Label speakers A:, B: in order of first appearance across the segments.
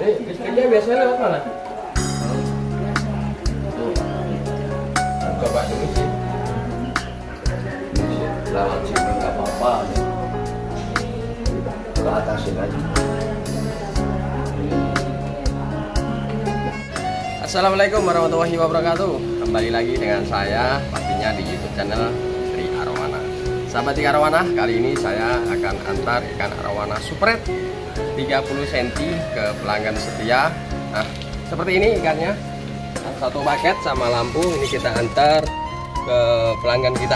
A: Ini listriknya biasanya lewat mana? Coba dulu sih.
B: Lewat sini nggak apa-apa. Ke atasin aja.
A: Assalamualaikum warahmatullahi wabarakatuh. Kembali lagi dengan saya, pastinya di YouTube channel Tri Arowana. Sahabat ikan arowana, kali ini saya akan antar ikan arowana supret 30 cm ke pelanggan setia. Nah, seperti ini ikannya. Satu paket sama lampu ini kita antar ke pelanggan kita.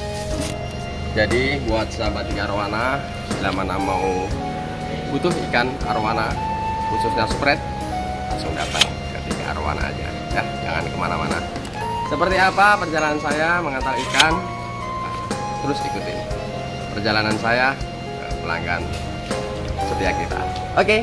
A: Jadi buat sahabat ikan arowana, bila mana mau butuh ikan arowana khususnya supret, langsung datang ke Tri Arowana aja ya, jangan kemana-mana. Seperti apa perjalanan saya mengantar ikan? Nah, terus ikutin perjalanan saya ke pelanggan setia kita. Oke.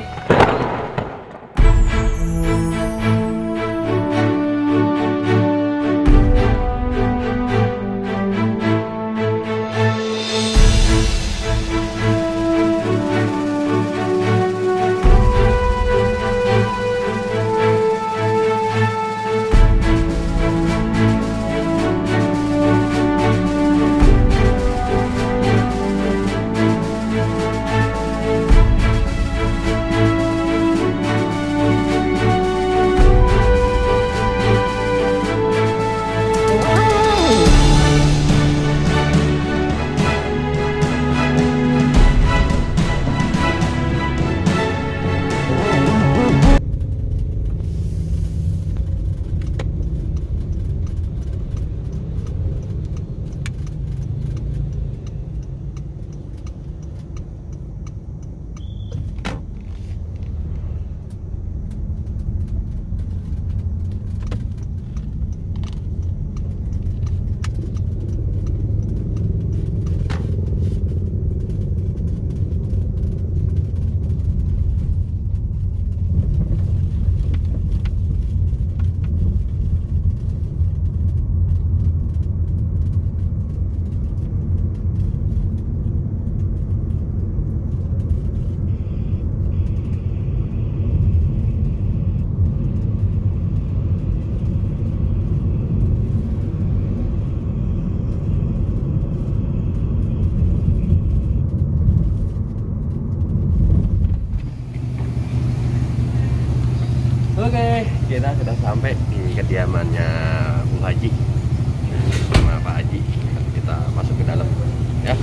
A: Oke, kita sudah sampai di kediamannya Bu Haji sama Pak Haji. Kita masuk ke dalam ya.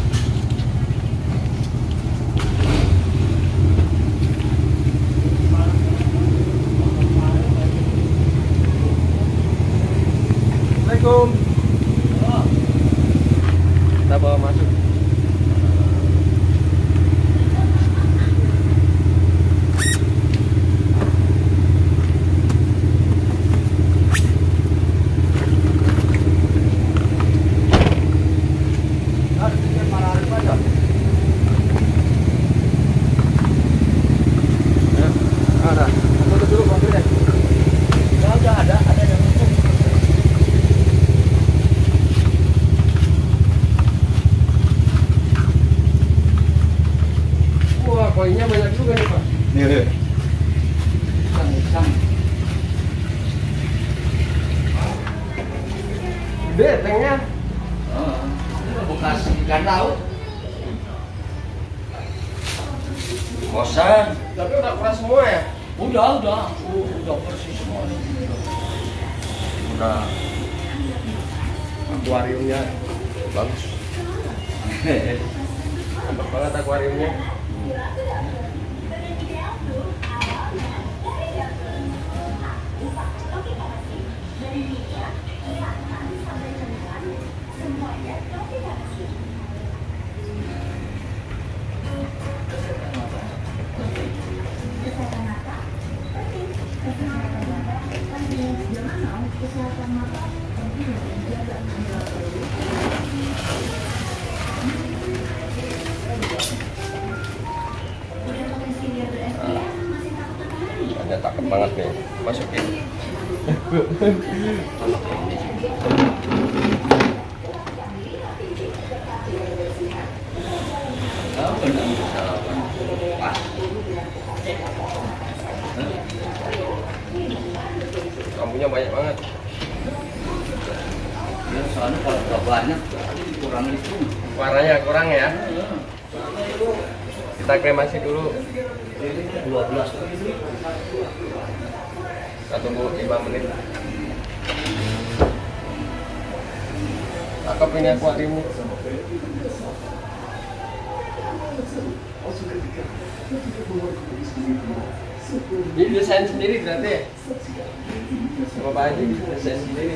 A: Assalamualaikum. Kita bawa masuk. Koinnya banyak juga nih Pak.
B: Nih.
A: Gede tanknya.
B: Bekas ikan laut. Bosan.
A: Tapi udah keras semua ya?
B: Udah bersih semua.
A: Udah. Akuariumnya bagus. Mantap banget akuariumnya. Ada cakep banget nih, masukin. lampunya banyak banget.
B: Ya, soalnya kalau nggak banyak, jadi kurang itu.
A: Warnanya kurang ya. Kita kremasi dulu.
B: 12.
A: Kita tunggu 5 menit. Cakep ini akuariumnya. Ini desain sendiri berarti ya? Sama Pak Haji desain sendiri.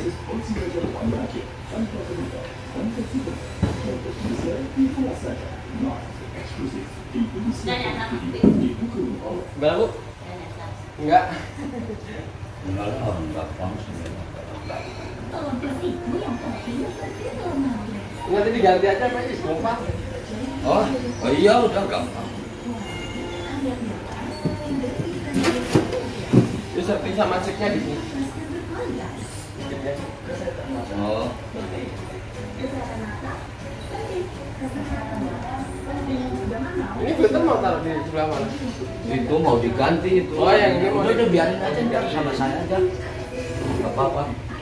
A: Berapa Bu? Enggak.
B: Enggak paham.
A: Nanti diganti aja Pak Haji, gampang.
B: Oh iya udah gampang.
A: Bisa masuknya di sini.
B: Oh.
A: Ini filter mau taruh di sebelah mana?
B: Itu mau diganti itu.
A: Oh, yang ini mau
B: udah biarin aja, biar sama saya aja. Enggak apa-apa.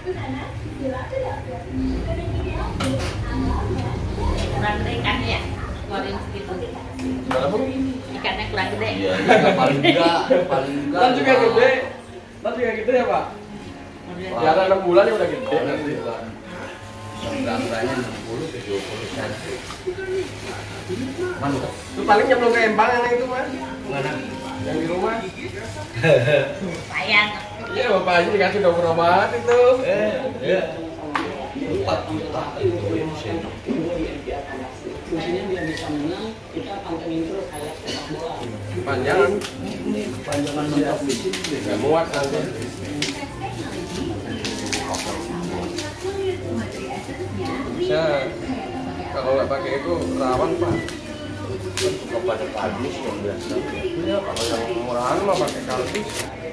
C: Kurang gede ikannya ya? Goreng segitu.
A: Berapa Bu?
C: Ikannya kurang gede.
B: Iya, iya paling enggak.
A: Kan juga gede. Kan juga gede ya Pak? Ya ada 6 bulan ya udah gede.
B: Beratnya 60-70 cm. Mantap.
A: Itu paling nyemplung ke empang yang itu Mas.
B: Mana?
A: Yang di rumah.
C: Sayang.
A: Iya Bapak Haji dikasih dokter obat itu.
B: Iya. 4 juta itu yang sini.
A: Panjangan.
B: Panjangan mentok di sini.
A: Nggak muat nanti. Bisa. Kalau nggak pakai itu rawan Pak.
B: Kepada kardus yang biasa.
A: Iya, kalau yang murahan mah pakai kardus.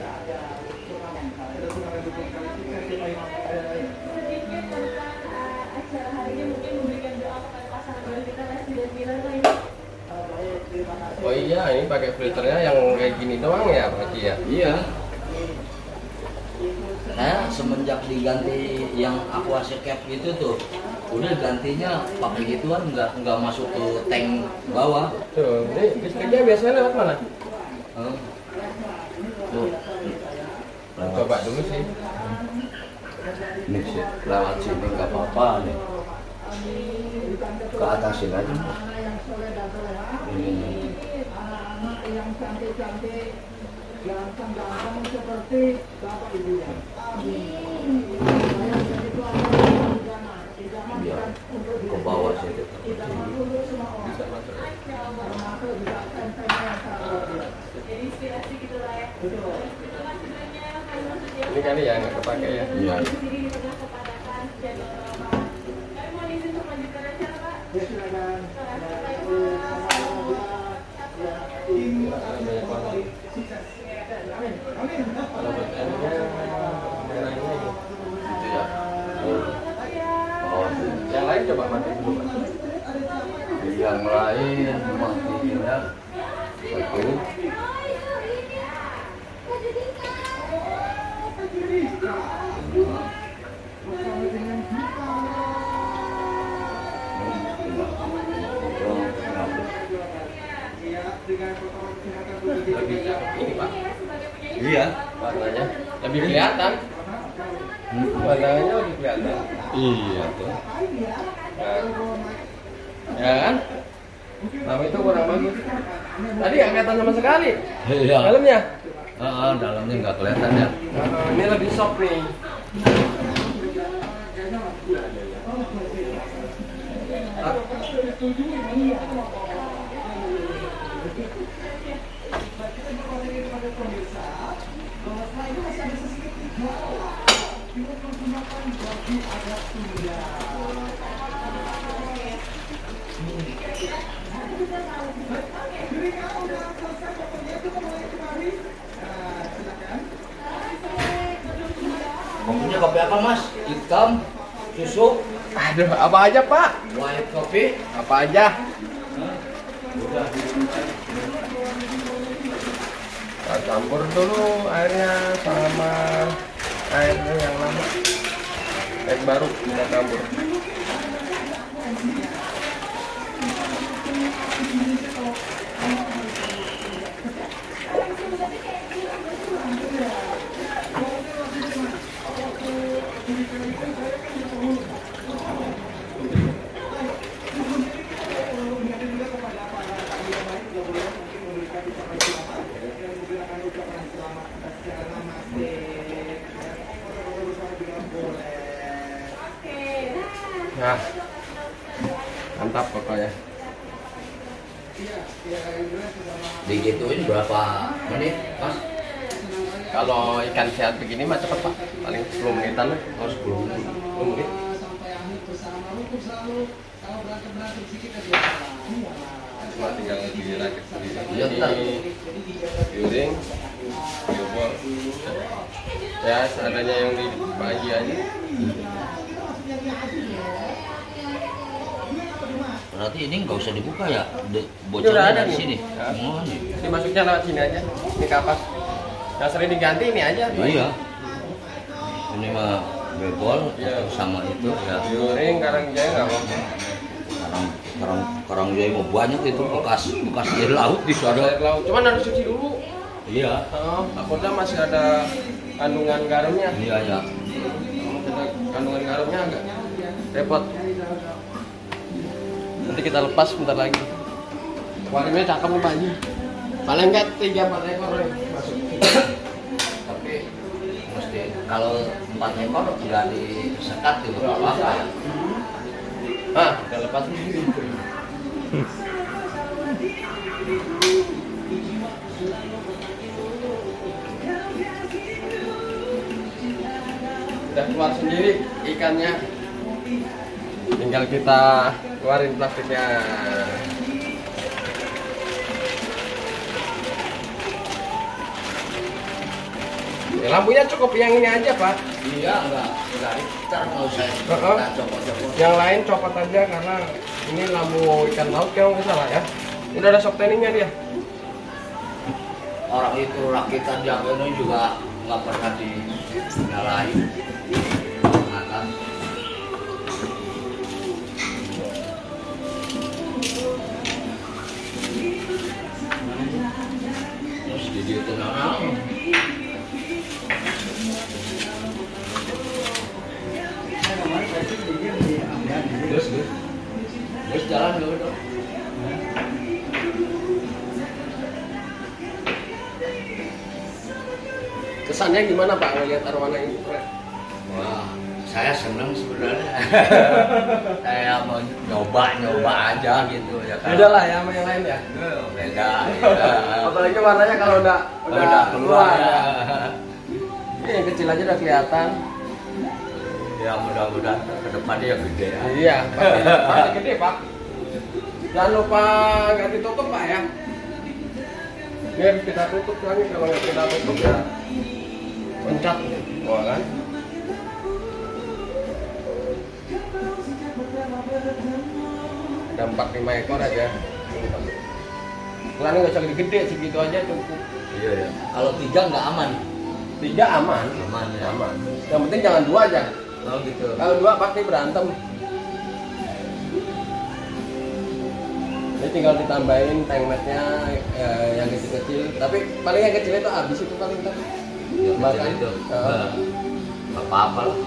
A: Oh iya, ini pakai filternya yang kayak gini doang ya Pak Haji ya?
B: Iya. Saya semenjak diganti yang aqua cap itu tuh, udah gantinya pakai gituan nggak masuk ke tank bawah.
A: Tuh, ini listriknya biasanya lewat mana?
B: Tuh.
A: Coba dulu sih.
B: Ini sih lewat sini nggak apa-apa nih. Ke atasin aja. Ini.
D: Yang cantik-cantik, ganteng-ganteng seperti Bapak Ibu ya.
B: Biar ke bawah sini.
A: Bisa masuk.
D: Termasuk juga tempelnya
A: Ini kali ya nggak kepake ya?
B: Iya.
D: Ya silakan.
A: Banyak banget. Kalau buat airnya merahnya ini.
B: Itu ya. Oh,
A: Yang lain coba mati dulu Pak.
B: yang lain matiin ya. Satu.
A: Lebih cakep ini Pak.
B: Iya.
A: Warnanya lebih kelihatan. Warnanya lebih kelihatan.
B: Iya tuh.
A: Nah, ya kan? Nama itu kurang bagus. Tadi nggak kelihatan sama sekali.
B: Iya.
A: Dalamnya?
B: Dalamnya nggak kelihatan ya.
A: Ini lebih soft nih.
B: Kopinya kopi apa Mas? Hitam, susu,
A: Aduh, apa aja Pak?
B: white kopi.
A: Apa aja?
B: Udah.
A: Kita campur dulu airnya sama airnya yang lama, air baru kita campur. Nah, mantap pokoknya.
B: Digituin berapa menit, Mas?
A: Kalau ikan sehat begini mah cepet Pak, paling 10 menitan lah.
B: Oh, 10 menit.
A: 10 menit. Cuma tinggal dirakit
B: Iya, bentar.
A: piring, jebol. Ya, seadanya yang dibagi aja.
B: Berarti ini nggak usah dibuka ya?
A: Udah
B: Bocornya
A: ada
B: dari
A: nih.
B: sini.
A: Ya.
B: Oh, iya.
A: Dimasuknya lewat sini aja. Ini kapas. Yang sering diganti ini aja.
B: Iya. Ini mah bebol
A: Iya.
B: sama itu ya.
A: Piring, karang jahe nggak apa-apa.
B: Karang jahe mau banyak itu bekas air laut di sana.
A: Air laut. Cuman harus cuci dulu.
B: Iya.
A: Oh, takutnya masih ada kandungan garamnya.
B: Iya ya.
A: Ada kandungan garamnya agak repot. Nanti kita lepas bentar lagi. Warnanya cakep nih Pak Haji. Paling enggak 3-4 ekor nih masuk.
B: Tapi mesti kalau 4 ekor nggak disekat juga nggak apa-apa ya.
A: Ah, kita lepas. Udah keluar sendiri ikannya. Tinggal kita keluarin plastiknya. Lampunya cukup yang ini aja Pak.
B: Iya nggak kita nggak usah
A: Heeh.
B: kita copot-copot.
A: Yang lain copot aja karena ini lampu ikan laut kalau nggak salah ya. Udah ada shock trainingnya dia.
B: Orang itu rakitan jaganya juga nggak pernah dinyalain atas. Terus jadi tenang. Terus jalan dulu dong.
A: Kesannya gimana Pak ngelihat arwana ini?
B: Wah, saya seneng sebenarnya. Saya mau nyoba aja gitu ya kan.
A: Beda lah ya sama yang lain ya.
B: Beda. Ya.
A: Apalagi warnanya kalau udah
B: keluar.
A: ya.
B: Ya.
A: Ini yang kecil aja udah kelihatan.
B: Ya mudah-mudahan ke depannya yang gede ya.
A: Iya, pasti gede Pak. Jangan lupa nggak ditutup Pak ya. Ini harus kita tutup lagi, kalau nggak kita tutup ya pencet. Wah kan? Ada 4-5 ekor aja. Ukurannya nggak usah gede-gede, segitu aja cukup.
B: Iya ya. Kalau 3 nggak aman.
A: 3 aman.
B: Aman ya.
A: Aman. Yang penting jangan 2 aja.
B: Oh gitu.
A: Kalau 2 pasti berantem. Ini tinggal ditambahin tank matnya yang kecil-kecil. Tapi paling yang kecil itu habis itu paling ntar.
B: Ya,
A: Makan.
B: itu.
A: Heeh.
B: Nggak apa-apa lah.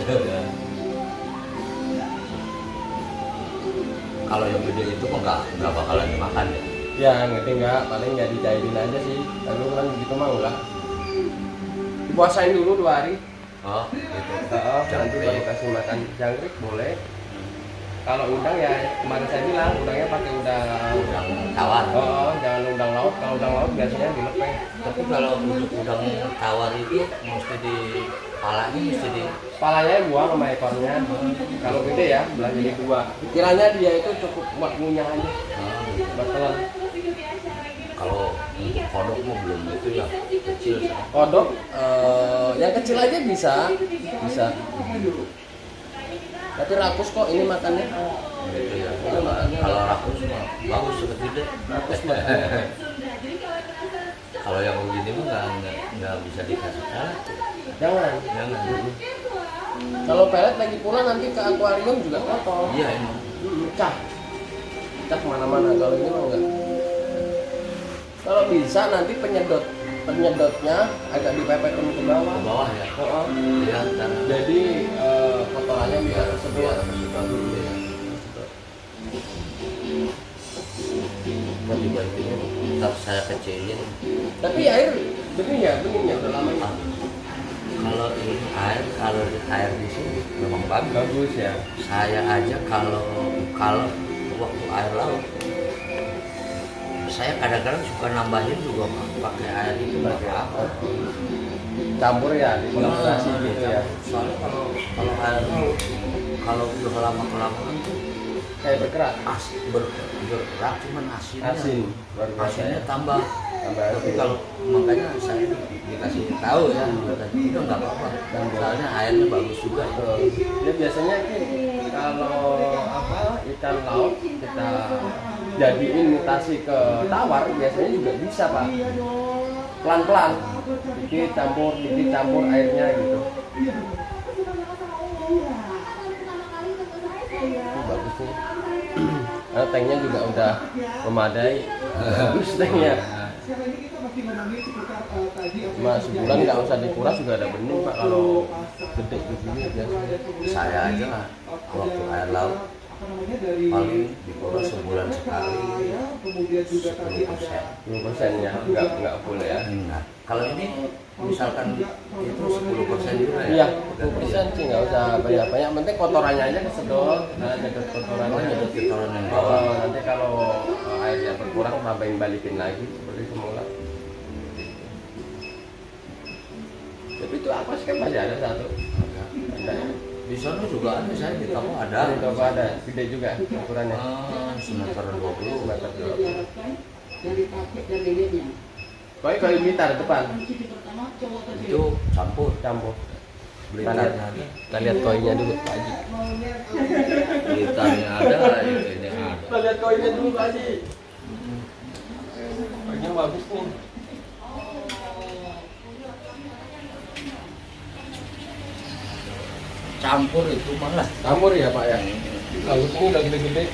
B: Kalau yang gede itu kok nggak bakalan dimakan ya?
A: Ya ngerti nggak, paling nggak dicairin aja sih. Lalu kan gitu mah enggak. Dipuasain dulu 2 hari.
B: Oh gitu.
A: Nanti
B: Jangkrik.
A: baru kasih makan jangkrik boleh. Kalau udang ya kemarin saya bilang udangnya pakai udang.
B: Udang tawar.
A: Oh, jangan udang laut. Kalau udang laut biasanya dilepeh.
B: Tapi kalau untuk udang tawar itu mesti di palanya mesti di
A: Kepalanya buang sama ekornya. Kalau gede ya belah jadi 2. Kiranya dia itu cukup buat ngunyah aja. Buat telan.
B: kalau untuk kodok mah belum itu ya kecil.
A: Kodok yang kecil aja bisa. Tapi rakus kok ini makannya.
B: Gitu ya. Kalau rakus mah bagus gede.
A: Rakus mah.
B: Kalau yang begini mah nggak bisa dikasih pelet.
A: Jangan.
B: Jangan.
A: Kalau pelet lagi pula nanti ke akuarium juga kotor.
B: Iya emang.
A: Pecah. Pecah kemana-mana. Kalau ini mah enggak. Kalau bisa nanti penyedotnya agak dipepetkan ke bawah.
B: Ke bawah ya.
A: Oh,
B: Iya.
A: jadi kotorannya bisa tersedot.
B: Biar tersedot dulu ya. Mau dibantuin, ntar saya kecilin.
A: Tapi air beningnya udah lama ya.
B: Kalau ini air di sini memang bagus.
A: Bagus ya.
B: Saya aja kalau waktu air laut, saya kadang-kadang suka nambahin juga pakai air itu pakai apa?
A: Campur ya, dikolaborasi gitu ya.
B: Soalnya kalau air laut, kalau udah lama kelamaan tuh
A: Kayak bergerak.
B: bergerak cuman asinnya.
A: Baru biasa
B: Asinnya
A: ya.
B: tambah. Tapi
A: asin.
B: kalau makanya saya dikasih tahu ya, itu nggak apa-apa. Soalnya airnya bagus juga.
A: Ya biasanya kalau ikan laut kita jadiin mutasi ke tawar biasanya juga bisa Pak. Pelan-pelan, dikit campur airnya gitu. Itu bagus nih. Karena tanknya juga udah memadai. Bagus tanknya. Cuma sebulan nggak usah dikuras juga ada bening Pak kalau gede begini biasanya.
B: Saya aja lah waktu air laut paling dikuras sebulan sekali 10%.
A: 10% ya, nggak full ya.
B: Nah, kalau ini misalkan itu 10% juga ya.
A: Iya, 10% sih nggak usah banyak-banyak. Penting kotorannya aja kesedot, nyedot kotorannya.
B: Nyedot kotoran yang bawah.
A: Nanti kalau airnya berkurang, tambahin balikin lagi seperti semula. Tapi itu apa sih kan masih ada satu. Ada ya.
B: Di sana juga ada, saya di toko ada.
A: Di toko ada, gede juga ukurannya.
B: Semeter 20.
A: Meter 20.
D: Yang dipakai dan lilitnya.
A: Kayu Blitar depan,
B: Itu campur.
A: Blitarnya ada. Kita lihat koinnya dulu Pak Haji.
B: Blitarnya ada, ini ada.
A: Kita lihat koinnya dulu Pak Haji. Koinnya bagus nih.
B: Campur itu malah.
A: Campur ya Pak ya. Bagus ini udah gede-gede.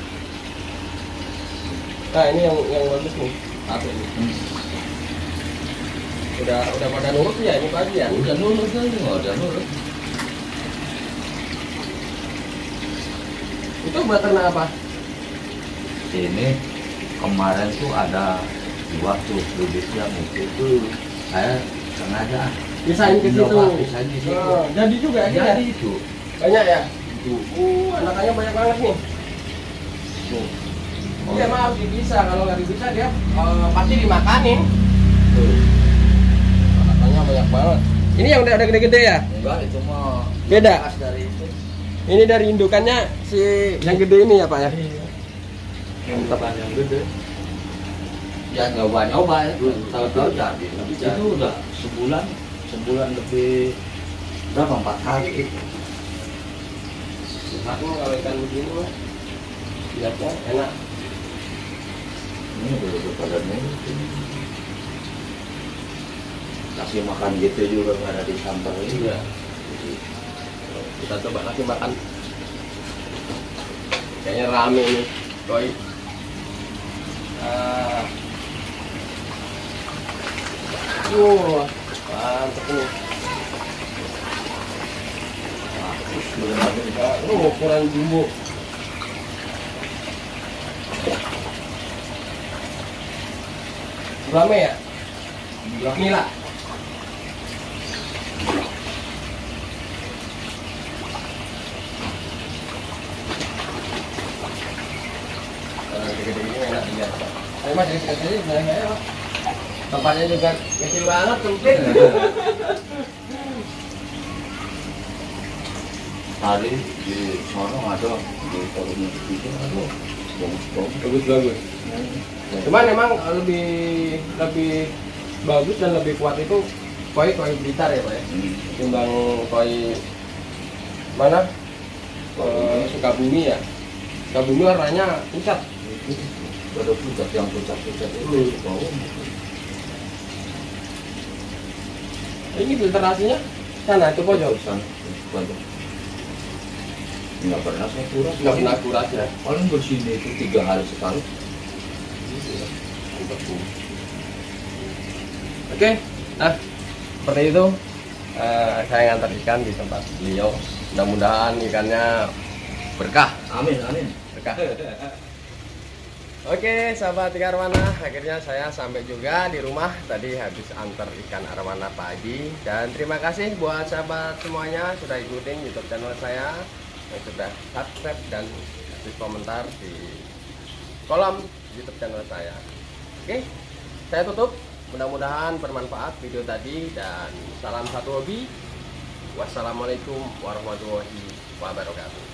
A: Nah ini yang bagus nih. Apa ini? Udah pada nurut ya ini Pak Haji ya?
B: Udah nurut kan, udah nurut.
A: Itu buat ternak apa?
B: Ini kemarin tuh ada 2 tuh bibit yang itu saya sengaja
A: Pisahin ke situ.
B: Pisahin di situ.
A: Oh, jadi juga ya?
B: Jadi itu.
A: Banyak ya?
B: Tuh.
A: Anakannya banyak banget nih.
B: Tuh.
A: Iya maaf dipisah, kalau nggak dipisah dia pasti dimakanin.
B: Tuh.
A: Anakannya banyak banget. Ini yang udah ada gede-gede ya?
B: Enggak, itu mah
A: Beda?
B: bekas dari itu.
A: Ini dari indukannya si yang gede ini ya Pak ya?
B: Yang bukan yang gede. Ya nyoba itu tahu-tahu jadi. Itu udah sebulan lebih berapa 4 hari.
A: Aku kalau ikan begini mah lihatnya enak.
B: Ini udah pada nih. Kasih makan gitu juga nggak ada disamperin.
A: Iya. Kita coba kasih makan. Kayaknya rame nih, koi. Mantap nih. Ukuran jumbo. Rame ya? Nila. Gede-gede ini enak dilihat Pak. Tapi mas kecil-kecil sebenarnya ya Pak. Tempatnya juga kecil banget sempit.
B: Tadi di sono ada di forum itu ada
A: Bagus. Cuman memang lebih bagus dan lebih kuat itu koi Blitar ya Pak ya. Timbang koi mana? Sukabumi ya. Sukabumi warnanya pucat.
B: ada pucat yang pucat itu bau.
A: Ini filtrasinya sana itu pojok.
B: Nggak pernah saya kuras.
A: Nggak pernah kuras ya.
B: Paling bersihnya itu 3 hari sekali.
A: Oke, nah seperti itu saya ngantar ikan di tempat beliau. Mudah-mudahan ikannya berkah.
B: Amin, amin.
A: Berkah. Oke, sahabat ikan arwana, akhirnya saya sampai juga di rumah. Tadi habis antar ikan arwana pagi. Dan terima kasih buat sahabat semuanya sudah ikutin YouTube channel saya, yang sudah subscribe dan kasih komentar di kolom YouTube channel saya. Oke, saya tutup. Mudah-mudahan bermanfaat video tadi dan salam satu hobi. Wassalamualaikum warahmatullahi wabarakatuh.